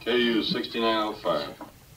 KU 6905.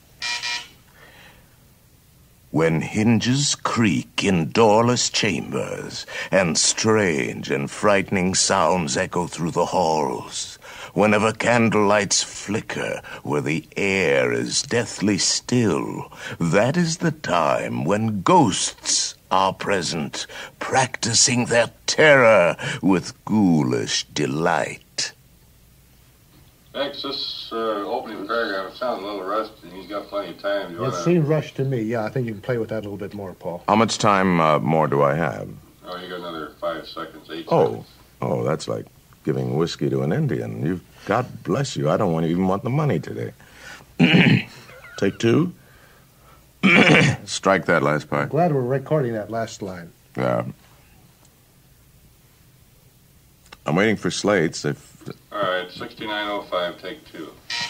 When hinges creak in doorless chambers, and strange and frightening sounds echo through the halls, whenever candlelights flicker where the air is deathly still, that is the time when ghosts are present, practicing their terror with ghoulish delight. Thanks. This opening paragraph, it sounds a little rusty, and he's got plenty of time. It seems rushed to me. Yeah, I think you can play with that a little bit more, Paul. How much time more do I have? Oh, you got another 5 seconds, 8 seconds. Oh, that's like giving whiskey to an Indian. God bless you. I don't even want the money today. Take two. Strike that last part. Glad we're recording that last line. Yeah. I'm waiting for slates. All right, 6905, take 2.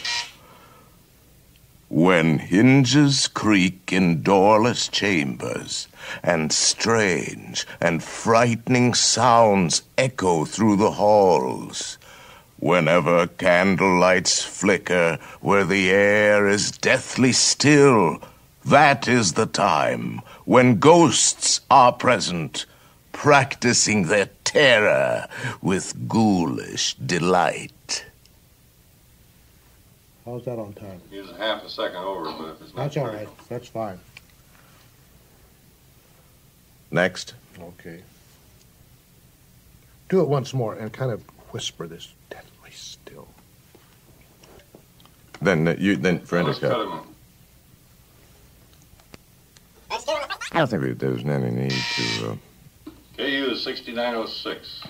When hinges creak in doorless chambers, and strange and frightening sounds echo through the halls, whenever candlelights flicker where the air is deathly still, that is the time when ghosts are present, practicing their terror with ghoulish delight. How's that on time? He's a half a second over, but if it's not... That's all right. That's fine. Next. Okay. Do it once more and kind of whisper this deathly still. Then for Let's cut him. I don't think there's any need to... KU 6906.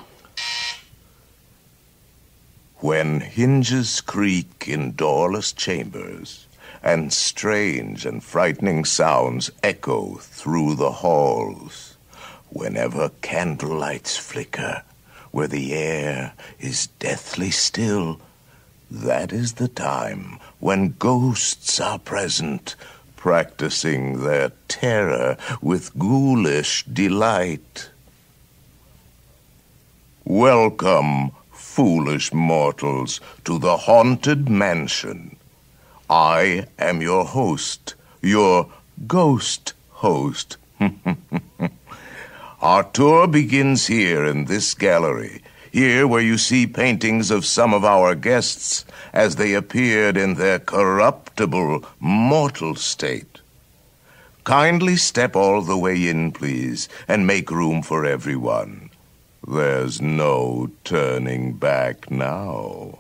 When hinges creak in doorless chambers, and strange and frightening sounds echo through the halls, whenever candlelights flicker where the air is deathly still, that is the time when ghosts are present, practicing their terror with ghoulish delight. Welcome, foolish mortals, to the haunted mansion. I am your host, your ghost host. Our tour begins here in this gallery, here where you see paintings of some of our guests as they appeared in their corruptible, mortal state. Kindly step all the way in, please, and make room for everyone. There's no turning back now.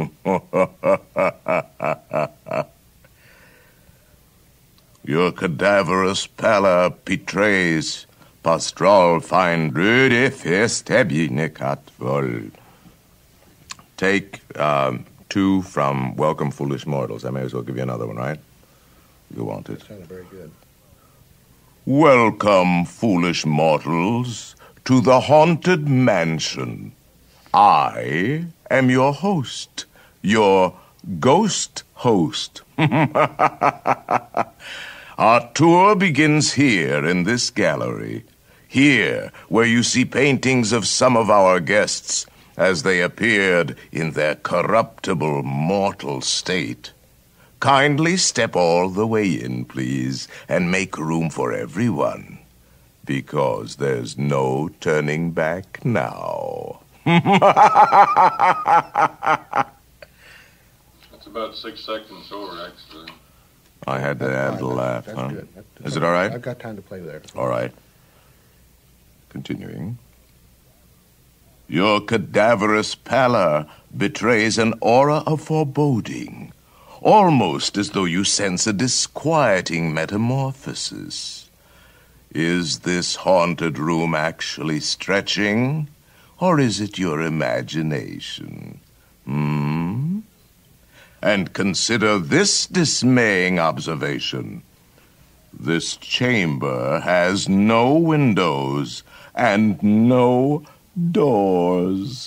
Your cadaverous pallor betrays pastoral find röde festebinikat voll. Take 2 from Welcome, Foolish Mortals. I may as well give you another one, right? You want it. That sounded very good. Welcome, foolish mortals, to the haunted mansion. I am your host, your ghost host. Our tour begins here in this gallery, here where you see paintings of some of our guests as they appeared in their corruptible, mortal state. Kindly step all the way in, please, and make room for everyone, because there's no turning back now. That's about 6 seconds over, actually. I had to add the laugh, That's huh? good. Is it all right? I've got time to play there. All right. Continuing. Your cadaverous pallor betrays an aura of foreboding, almost as though you sense a disquieting metamorphosis. Is this haunted room actually stretching, or is it your imagination? And consider this dismaying observation. This chamber has no windows and no doors,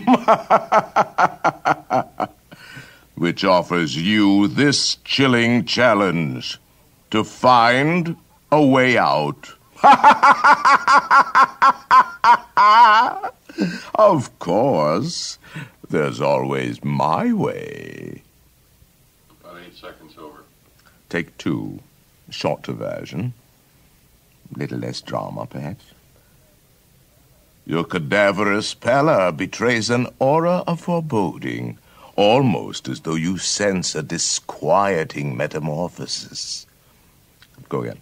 which offers you this chilling challenge to find a way out. Of course, there's always my way. About 8 seconds over. Take 2. Short diversion. Little less drama, perhaps. Your cadaverous pallor betrays an aura of foreboding, almost as though you sense a disquieting metamorphosis. Go again.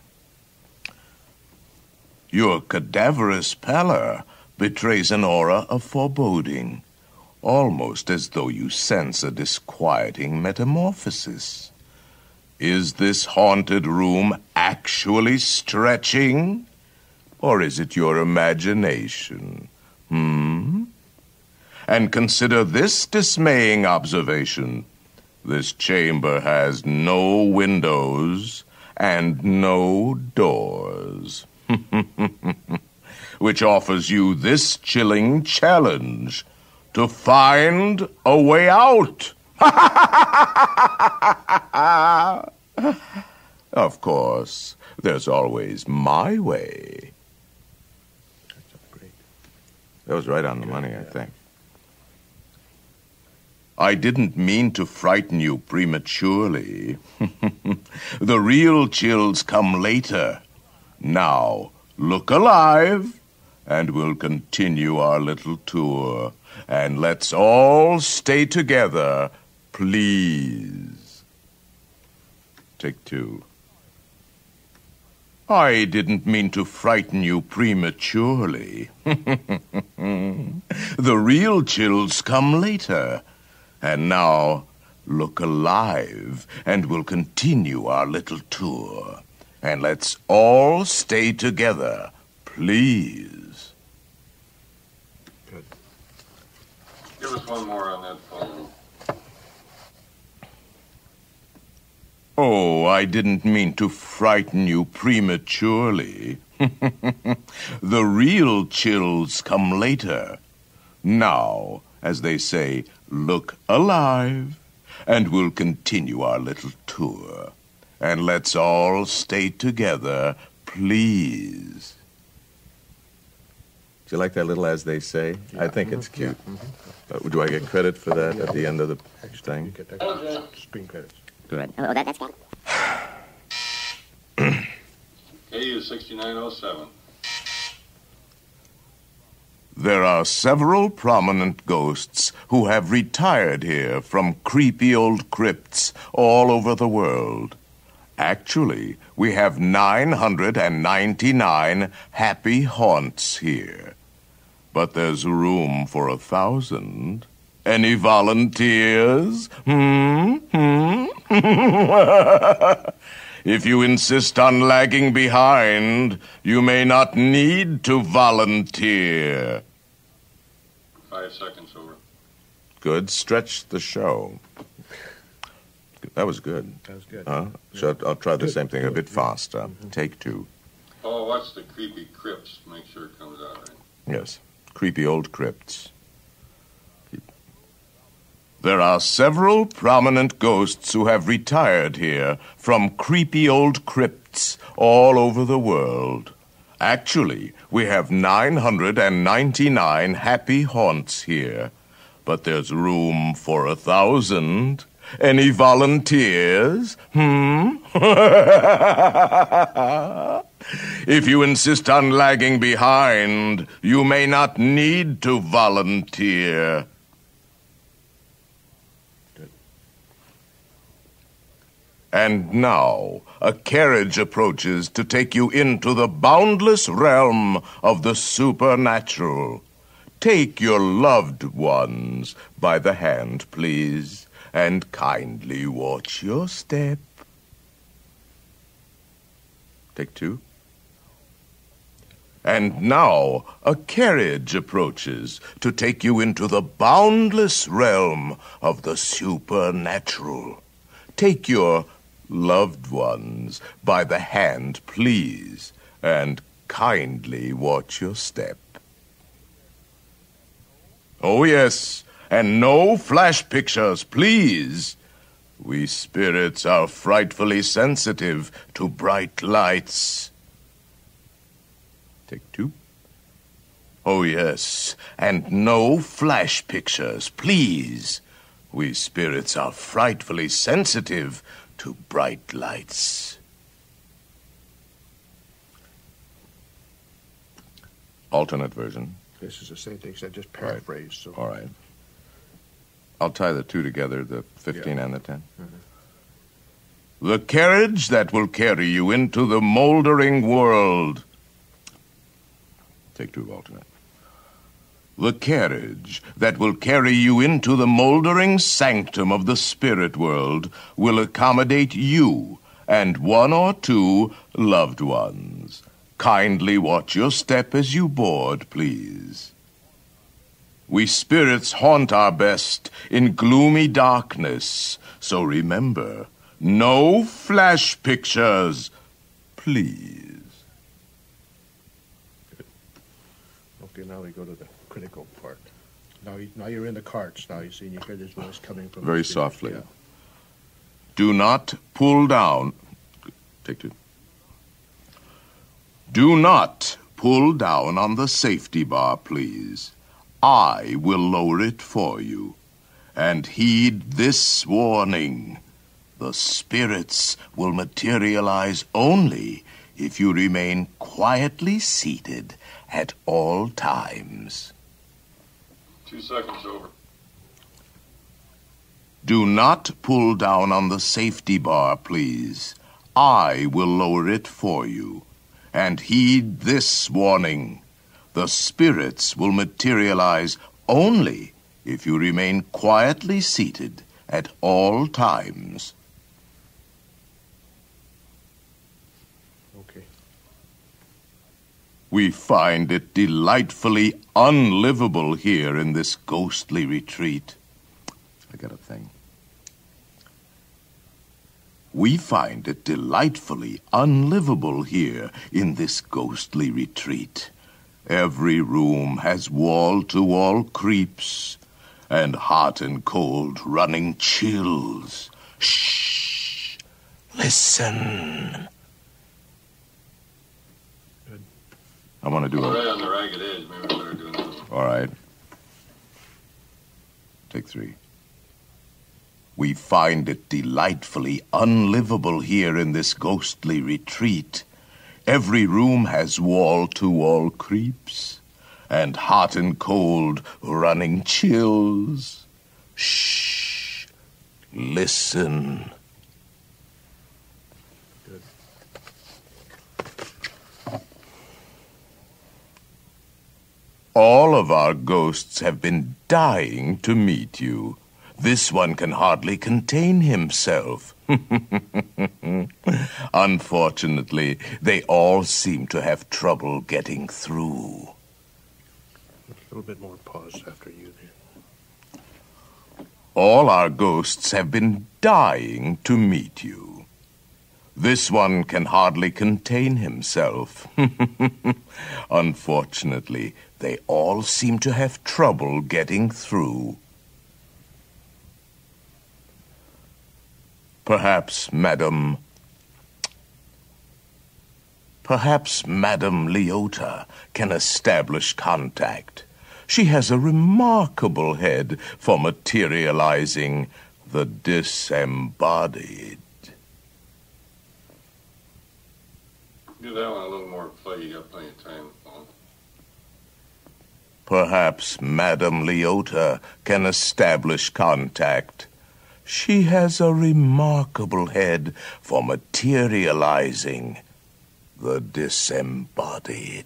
Your cadaverous pallor betrays an aura of foreboding, almost as though you sense a disquieting metamorphosis. Is this haunted room actually stretching? Or is it your imagination? And consider this dismaying observation. This chamber has no windows and no doors. Which offers you this chilling challenge to find a way out. Of course, there's always my way. That's great. That was right on the money, I think. I didn't mean to frighten you prematurely. The real chills come later. Now, look alive, and we'll continue our little tour. And let's all stay together, please. Take 2. I didn't mean to frighten you prematurely. The real chills come later. And now, look alive, and we'll continue our little tour. And let's all stay together, please. Good. Give us one more on that phone. Oh, I didn't mean to frighten you prematurely. The real chills come later. Now, as they say, look alive, and we'll continue our little tour. And let's all stay together, please. Do you like that little as they say? Yeah. I think it's cute. Yeah. Do I get credit for that at the end of the You thing? get that screen credits. Good. Oh, that's got KU 6907. There are several prominent ghosts who have retired here from creepy old crypts all over the world. Actually, we have 999 happy haunts here. But there's room for 1,000. Any volunteers? If you insist on lagging behind, you may not need to volunteer. 5 seconds over. Good. Stretch the show. That was good. That was good. Huh? So I'll try the same thing a bit faster. Take 2. Oh, watch the creepy crypts. Make sure it comes out right. Yes. Creepy old crypts. There are several prominent ghosts who have retired here from creepy old crypts all over the world. Actually, we have 999 happy haunts here. But there's room for 1,000. Any volunteers? If you insist on lagging behind, you may not need to volunteer. And now, a carriage approaches to take you into the boundless realm of the supernatural. Take your loved ones by the hand, please, and kindly watch your step. Take 2. And now, a carriage approaches to take you into the boundless realm of the supernatural. Take your loved ones by the hand, please, and kindly watch your step. Oh, yes, and no flash pictures, please. We spirits are frightfully sensitive to bright lights. Take 2. Oh, yes, and no flash pictures, please. We spirits are frightfully sensitive to bright lights. Alternate version. This is the same thing, except just paraphrased. So. All right. I'll tie the two together, the 15 and the 10. Mm-hmm. The carriage that will carry you into the moldering world. Take two, alternate. The carriage that will carry you into the moldering sanctum of the spirit world will accommodate you and one or two loved ones. Kindly watch your step as you board, please. We spirits haunt our best in gloomy darkness, so remember, no flash pictures, please. Okay, now we go to the critical part. Now you're in the carts. Now you see, and you hear this voice coming from Very the spirit. softly. Yeah. Do not pull down. Take two. Do not pull down on the safety bar, please. I will lower it for you. And heed this warning. The spirits will materialize only if you remain quietly seated at all times. 2 seconds over. Do not pull down on the safety bar, please. I will lower it for you. And heed this warning. The spirits will materialize only if you remain quietly seated at all times. Okay. We find it delightfully unlivable here in this ghostly retreat. I got a thing. We find it delightfully unlivable here in this ghostly retreat. Every room has wall-to-wall creeps and hot and cold running chills. Shh! Listen. I want to do Right a... on the ragged edge. Maybe we better do another one. All right. Take three. We find it delightfully unlivable here in this ghostly retreat. Every room has wall-to-wall creeps and hot and cold running chills. Shh! Listen. Good. All of our ghosts have been dying to meet you. This one can hardly contain himself. Unfortunately, they all seem to have trouble getting through. A little bit more pause after you there. All our ghosts have been dying to meet you. This one can hardly contain himself. Unfortunately, they all seem to have trouble getting through. Perhaps Madame Leota can establish contact. She has a remarkable head for materializing the disembodied. Do that one a little more play. You got plenty of time. Perhaps Madame Leota can establish contact. She has a remarkable head for materializing the disembodied.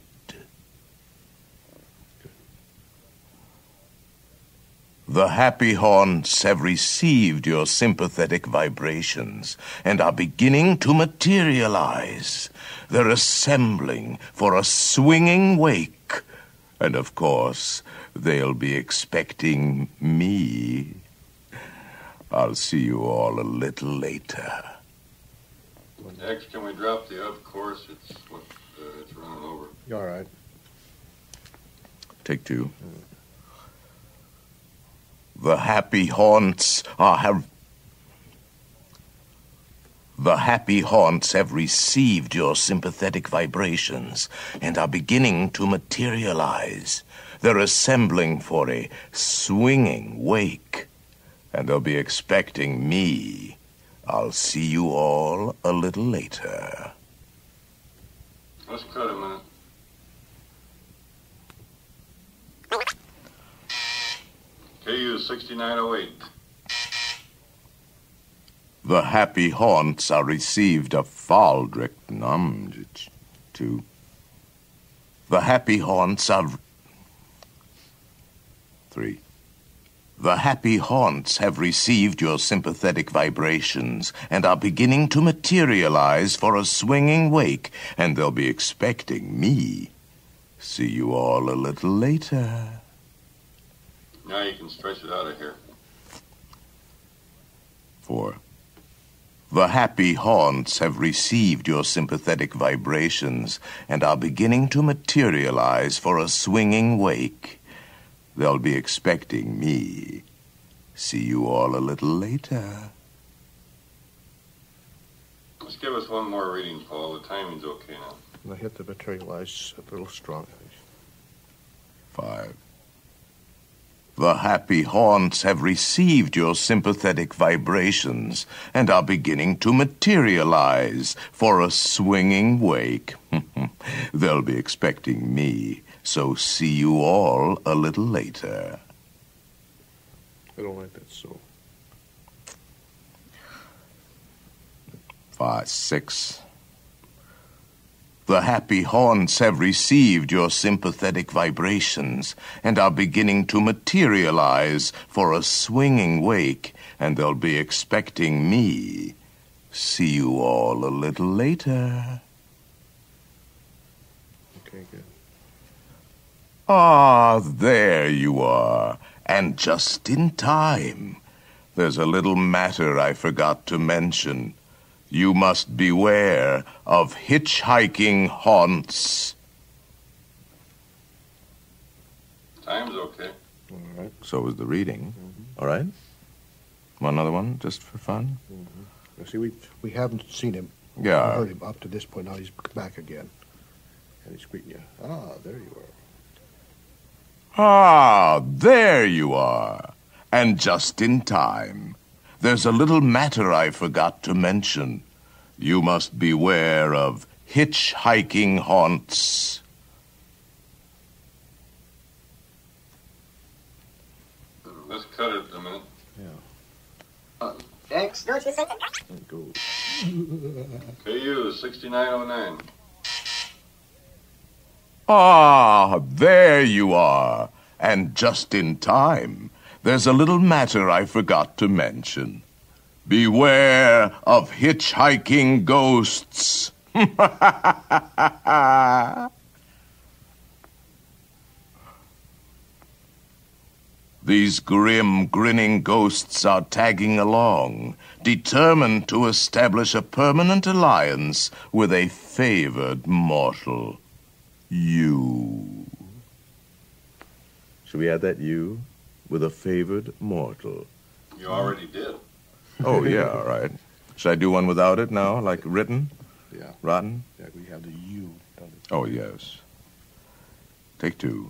The happy haunts have received your sympathetic vibrations and are beginning to materialize. They're assembling for a swinging wake. And of course, they'll be expecting me. I'll see you all a little later. Next, can we drop the of course? It's running over. You all right? Take two. The happy haunts have received your sympathetic vibrations and are beginning to materialize. They're assembling for a swinging wake. and they'll be expecting me. I'll see you all a little later. Let's cut a minute. KU 6908. The happy haunts are received of Faldrick Numjich. 2. The happy haunts are... 3. The happy haunts have received your sympathetic vibrations and are beginning to materialize for a swinging wake, and they'll be expecting me. See you all a little later. Now you can stretch it out of here. 4. The happy haunts have received your sympathetic vibrations and are beginning to materialize for a swinging wake. They'll be expecting me. See you all a little later. Let's give us one more reading, Paul. The timing's okay now. And I hit the materialize a little strong. 5. The happy haunts have received your sympathetic vibrations and are beginning to materialize for a swinging wake. They'll be expecting me, so see you all a little later. I don't like that so. 5, 6. The happy haunts have received your sympathetic vibrations and are beginning to materialize for a swinging wake, and they'll be expecting me. See you all a little later. Okay, good. Ah, there you are, and just in time. There's a little matter I forgot to mention. You must beware of hitchhiking haunts. Time's okay. All right. So was the reading. All right. Want another one, just for fun? Now, see, we haven't seen him. Yeah. Heard him up to this point. Now he's back again. And he's greeting you. Ah, there you are. Ah, there you are, and just in time. There's a little matter I forgot to mention. You must beware of hitchhiking haunts. Let's cut it a minute. X. There it goes. KU 6909. Ah, there you are, and just in time. There's a little matter I forgot to mention. Beware of hitchhiking ghosts. These grim, grinning ghosts are tagging along, determined to establish a permanent alliance with a favored mortal. You. Should we add that you? With a favored mortal. You already did. Oh, yeah, all right. Should I do one without it now, like written? Yeah. Rotten? Yeah, we have the U. Don't it? Oh, yes. Take 2.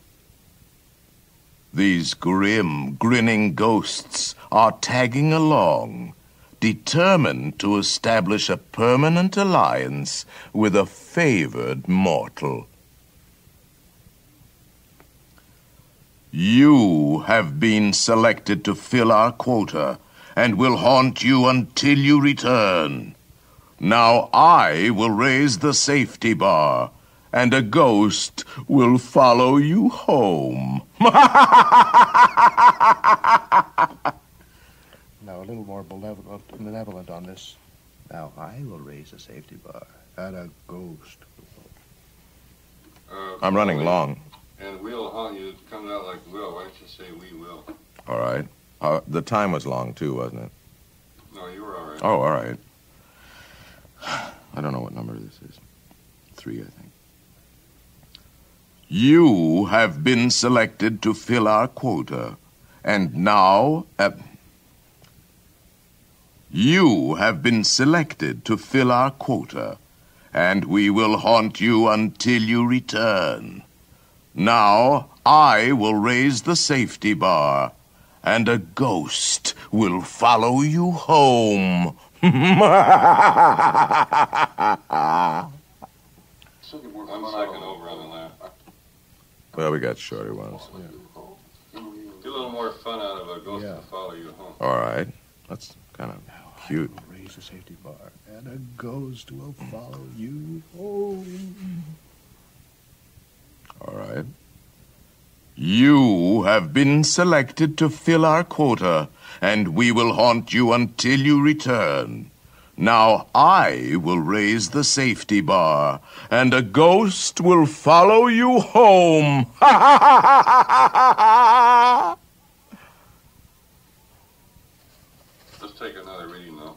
These grim, grinning ghosts are tagging along, determined to establish a permanent alliance with a favored mortal. You have been selected to fill our quota and will haunt you until you return. Now I will raise the safety bar, and a ghost will follow you home. Now, a little more benevolent on this. Now, I will raise the safety bar. At a ghost. I'm running long. And we'll haunt you. It comes out like will. Why don't you say we will? All right. The time was long, too, wasn't it? No, you were all right. Oh, all right. I don't know what number this is. 3, I think. You have been selected to fill our quota, and now... You have been selected to fill our quota, and we will haunt you until you return. Now I will raise the safety bar, and a ghost will follow you home. One second over on the left. Well, we got shorter ones. Get a little more fun out of a ghost Yeah. to follow you home. All right. That's kind of cute. Raise the safety bar, and a ghost will follow you home. All right. You have been selected to fill our quota, and we will haunt you until you return. Now I will raise the safety bar, and a ghost will follow you home. Let's take another reading, though.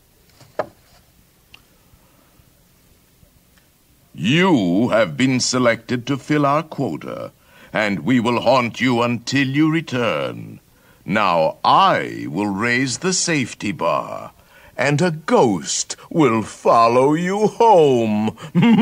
You have been selected to fill our quota, and we will haunt you until you return. Now I will raise the safety bar, and a ghost will follow you home.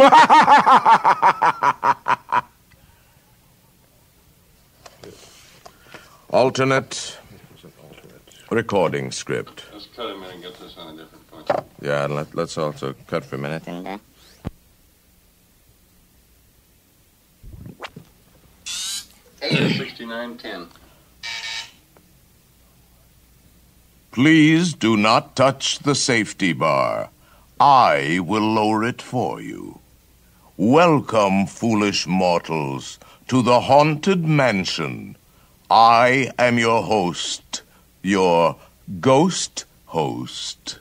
Alternate It's an alternate. recording script. Let's cut him in and get this on a different point. Yeah, and let's also cut for a minute. 6910. Please do not touch the safety bar. I will lower it for you. Welcome, foolish mortals, to the haunted mansion. I am your host, your ghost host.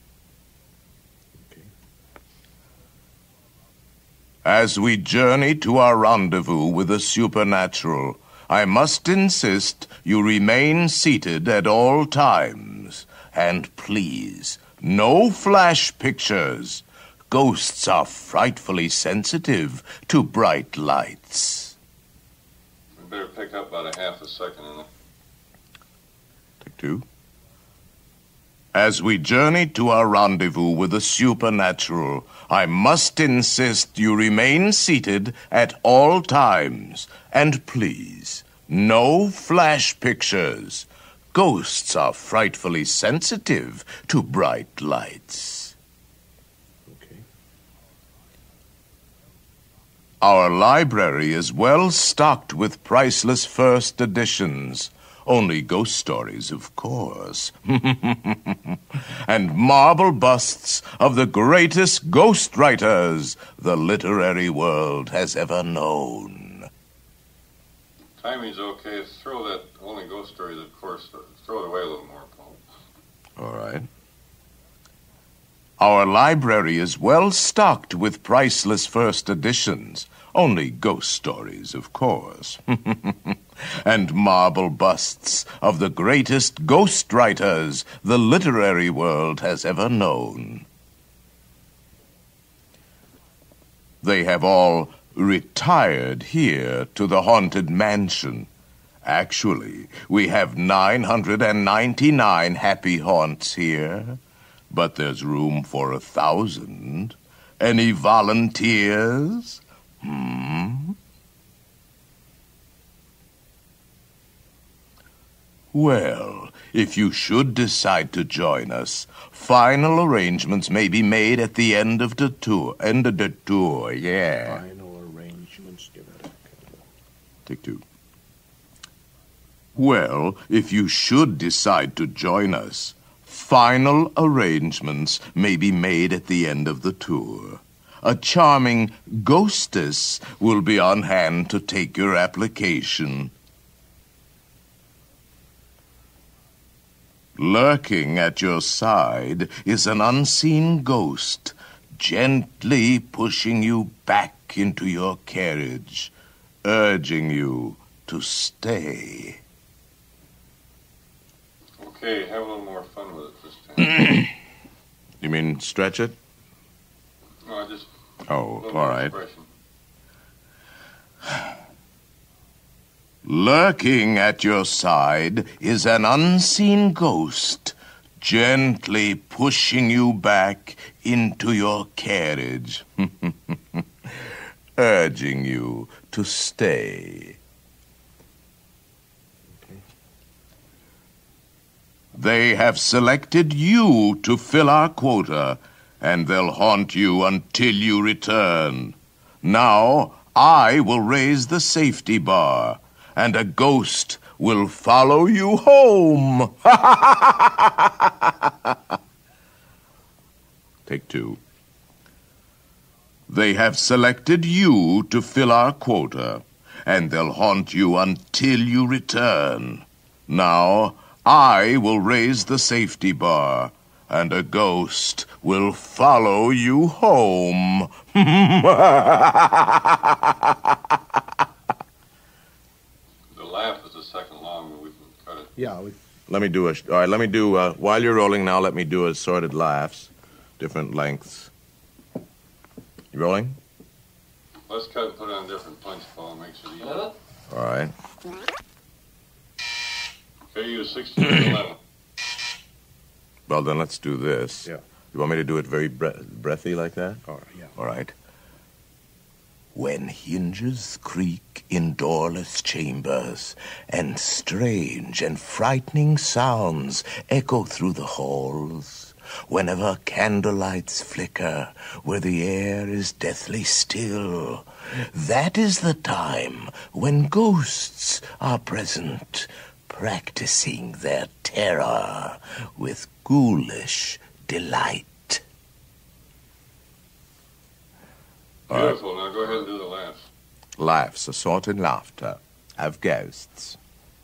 As we journey to our rendezvous with the supernatural, I must insist you remain seated at all times. And please, no flash pictures. Ghosts are frightfully sensitive to bright lights. We better pick up about a half a second in it. Take two. As we journey to our rendezvous with the supernatural, I must insist you remain seated at all times. And please, no flash pictures. Ghosts are frightfully sensitive to bright lights. Okay. Our library is well stocked with priceless first editions. Only ghost stories, of course. And marble busts of the greatest ghost writers the literary world has ever known. Timing's okay. Throw that only ghost stories, of course. Throw it away a little more, Paul. All right. Our library is well stocked with priceless first editions. Only ghost stories, of course. And marble busts of the greatest ghost writers the literary world has ever known. They have all retired here to the haunted mansion. Actually, we have 999 happy haunts here, but there's room for 1,000. Any volunteers? Well, if you should decide to join us, final arrangements may be made at the end of the tour. Yeah. Final arrangements. Give it a Take two. Well, if you should decide to join us, final arrangements may be made at the end of the tour. A charming ghostess will be on hand to take your application. Lurking at your side is an unseen ghost, gently pushing you back into your carriage, urging you to stay. Okay, have a little more fun with it this time. You mean stretch it? No, just a Oh, little all more right. expression. Lurking at your side is an unseen ghost, gently pushing you back into your carriage, urging you to stay. They have selected you to fill our quota, and they'll haunt you until you return. Now, I will raise the safety bar, and a ghost will follow you home. Take two. They have selected you to fill our quota, and they'll haunt you until you return. Now, I will raise the safety bar, and a ghost will follow you home. The laugh is a second long, but we can cut it. Yeah, Let me do all right, let me do, while you're rolling now, let me do assorted laughs, different lengths. You rolling? Let's cut and put it on a different punch, Paul. Makes it easy. All right. Okay, you 16-11. Well, then let's do this. Yeah. You want me to do it very breathy like that? all right, yeah. All right. When hinges creak in doorless chambers, and strange and frightening sounds echo through the halls, whenever candlelights flicker where the air is deathly still, that is the time when ghosts are present, practicing their terror with ghoulish delight. Beautiful. Now go ahead and do the laugh. Laughs, assorted laughter of ghosts.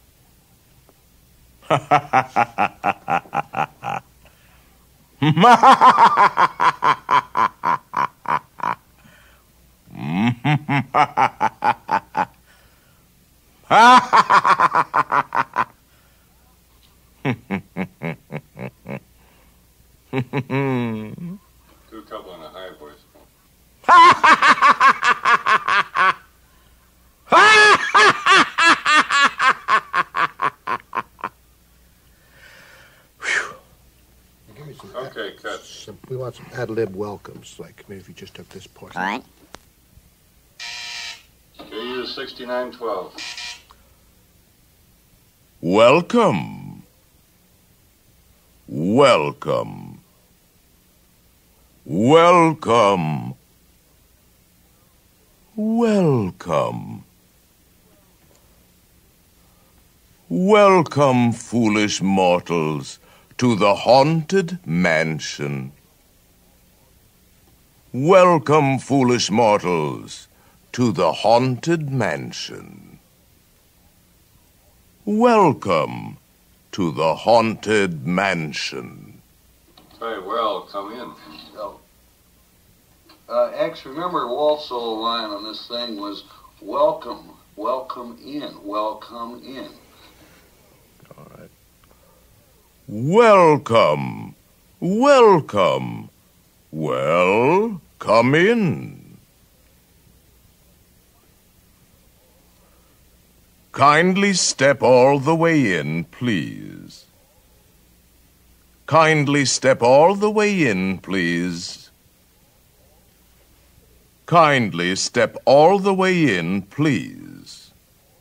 Do a couple in a high voice. Give me some Okay, cut. we want some ad-lib welcomes, like maybe if you just took this portion. All right. Okay, you 69-12. Welcome. Welcome. Welcome. Welcome. Welcome, foolish mortals, to the haunted mansion. Welcome, foolish mortals, to the haunted mansion. Welcome to the haunted mansion. Very well, come in. So, X, remember Walt's old line on this thing was, welcome, welcome in, welcome in. All right. Welcome. Welcome. Well, come in. Kindly step all the way in, please. Kindly step all the way in, please. Kindly step all the way in, please.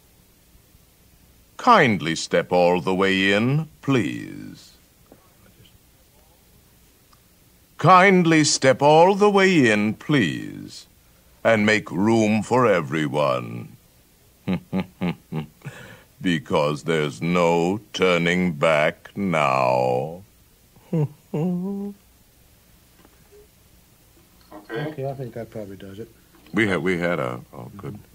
Kindly step all the way in, please. Kindly step all the way in, please, and make room for everyone. Because there's no turning back now. Okay. Okay, I think that probably does it. We had a good